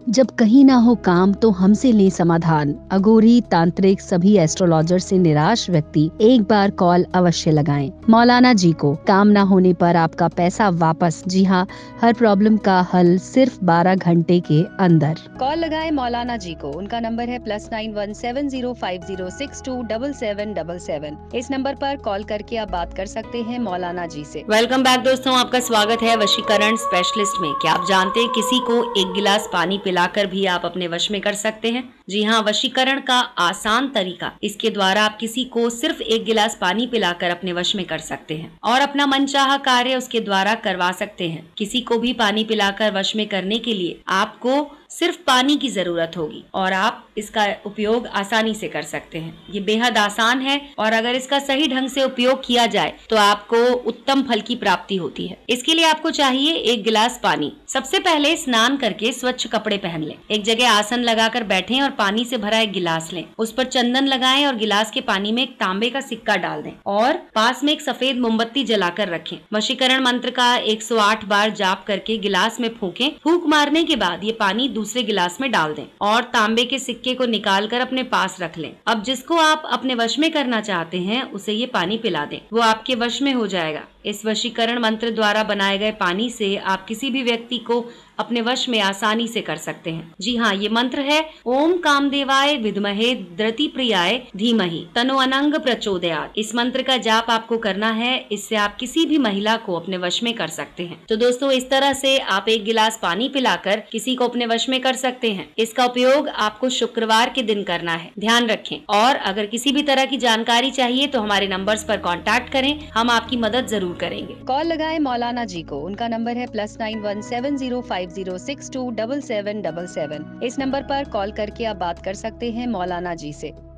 जब कहीं ना हो काम तो हमसे ले समाधान। अघोरी, तांत्रिक, सभी एस्ट्रोलॉजर से निराश व्यक्ति एक बार कॉल अवश्य लगाएं। मौलाना जी को काम ना होने पर आपका पैसा वापस। जी हाँ, हर प्रॉब्लम का हल सिर्फ 12 घंटे के अंदर। कॉल लगाएं मौलाना जी को। उनका नंबर है +917050627777। इस नंबर पर कॉल करके आप बात कर सकते हैं मौलाना जी से। वेलकम बैक दोस्तों, आपका स्वागत है वशीकरण स्पेशलिस्ट में। क्या आप जानते हैं किसी को एक गिलास पानी पिलाकर भी आप अपने वश में कर सकते हैं? जी हाँ, वशीकरण का आसान तरीका। इसके द्वारा आप किसी को सिर्फ एक गिलास पानी पिलाकर अपने वश में कर सकते हैं और अपना मनचाहा कार्य उसके द्वारा करवा सकते हैं। किसी को भी पानी पिलाकर वश में करने के लिए आपको सिर्फ पानी की जरूरत होगी और आप इसका उपयोग आसानी से कर सकते हैं। ये बेहद आसान है और अगर इसका सही ढंग से उपयोग किया जाए तो आपको उत्तम फल की प्राप्ति होती है। इसके लिए आपको चाहिए एक गिलास पानी। सबसे पहले स्नान करके स्वच्छ कपड़े पहन लें। एक जगह आसन लगाकर बैठें और पानी से भरा एक गिलास लें। उस पर चंदन लगाएं और गिलास के पानी में एक तांबे का सिक्का डाल दें और पास में एक सफेद मोमबत्ती जलाकर रखें। वशीकरण मंत्र का 108 बार जाप करके गिलास में फूकें। फूंक मारने के बाद ये पानी दूसरे गिलास में डाल दें और तांबे के सिक्के को निकालकर अपने पास रख लें। अब जिसको आप अपने वश में करना चाहते हैं उसे ये पानी पिला दें, वो आपके वश में हो जाएगा। इस वशीकरण मंत्र द्वारा बनाए गए पानी से आप किसी भी व्यक्ति को अपने वश में आसानी से कर सकते हैं। जी हाँ, ये मंत्र है ओम कामदेवाय विद्महे धृति प्रियाय धीमहि तनो अनंग प्रचोदयात्। इस मंत्र का जाप आपको करना है। इससे आप किसी भी महिला को अपने वश में कर सकते हैं। तो दोस्तों, इस तरह से आप एक गिलास पानी पिलाकर किसी को अपने वश में कर सकते हैं। इसका उपयोग आपको शुक्रवार के दिन करना है, ध्यान रखें। और अगर किसी भी तरह की जानकारी चाहिए तो हमारे नंबर्स पर कॉन्टैक्ट करें, हम आपकी मदद जरूर करेंगे। कॉल लगाएं मौलाना जी को। उनका नंबर है +917050627777। इस नंबर पर कॉल करके आप बात कर सकते हैं मौलाना जी से।